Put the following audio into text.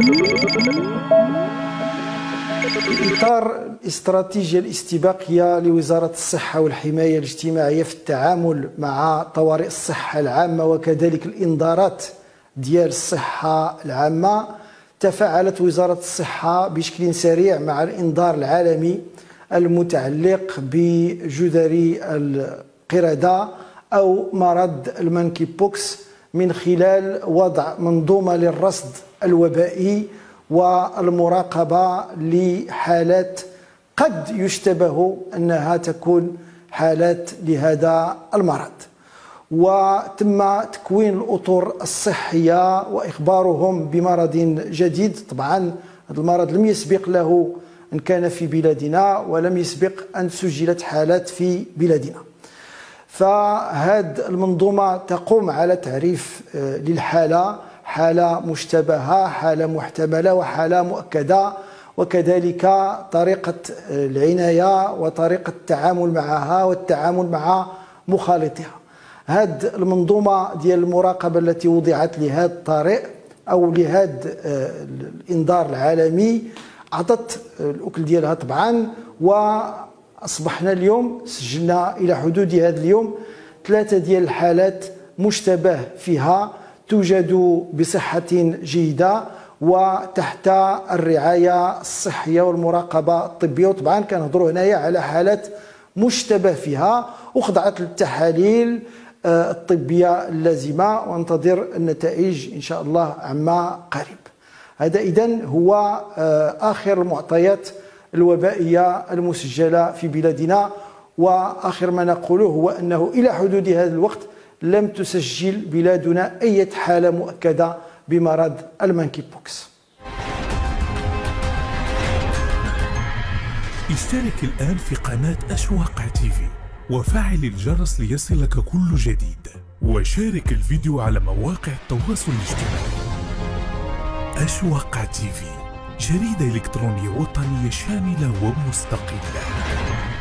في إطار الاستراتيجية الاستباقية لوزارة الصحة والحماية الاجتماعية في التعامل مع طوارئ الصحة العامة وكذلك الإنذارات ديال الصحة العامة، تفاعلت وزارة الصحة بشكل سريع مع الإنذار العالمي المتعلق بجدري القردة أو مرض المانكي بوكس من خلال وضع منظومة للرصد الوبائي والمراقبة لحالات قد يشتبه أنها تكون حالات لهذا المرض. وتم تكوين الأطر الصحية وإخبارهم بمرض جديد. طبعا هذا المرض لم يسبق له أن كان في بلادنا ولم يسبق أن سجلت حالات في بلادنا. فهذه المنظومة تقوم على تعريف للحالة، حالة مشتبهة، حالة محتملة، وحالة مؤكدة، وكذلك طريقة العناية وطريقة التعامل معها والتعامل مع مخالطها. هذه المنظومة ديال المراقبة التي وضعت لهذا الطريق أو لهذا الإنذار العالمي أعطت الأكل ديالها طبعا، وأصبحنا اليوم سجلنا إلى حدود هذا اليوم 3 ديال الحالات مشتبه فيها توجد بصحة جيدة وتحت الرعاية الصحية والمراقبة الطبية. وطبعا كنهضروا هنايا على حالات مشتبه فيها وخضعت للتحاليل الطبية اللازمة، وانتظر النتائج إن شاء الله عما قريب. هذا إذن هو آخر المعطيات الوبائية المسجلة في بلادنا، وآخر ما نقوله هو أنه إلى حدود هذا الوقت لم تسجل بلادنا أي حالة مؤكدة بمرض المانكي بوكس. اشترك الآن في قناة أشواق تيفي وفعل الجرس ليصلك كل جديد، وشارك الفيديو على مواقع التواصل الاجتماعي. أشواق تيفي، جريدة إلكترونية وطنية شاملة ومستقلة.